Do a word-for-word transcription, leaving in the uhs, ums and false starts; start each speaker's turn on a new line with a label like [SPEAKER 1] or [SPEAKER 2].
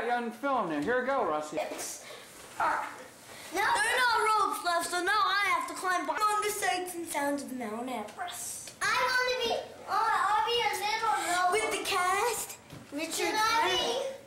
[SPEAKER 1] got you on film there. Here we go, Rusty.
[SPEAKER 2] Uh, now there are no ropes left, so now I have to climb on the sights and sounds of Mount Everest.
[SPEAKER 3] I want to be, uh, I'll be a little rope.
[SPEAKER 2] With the cast, Richard.
[SPEAKER 3] Can I be?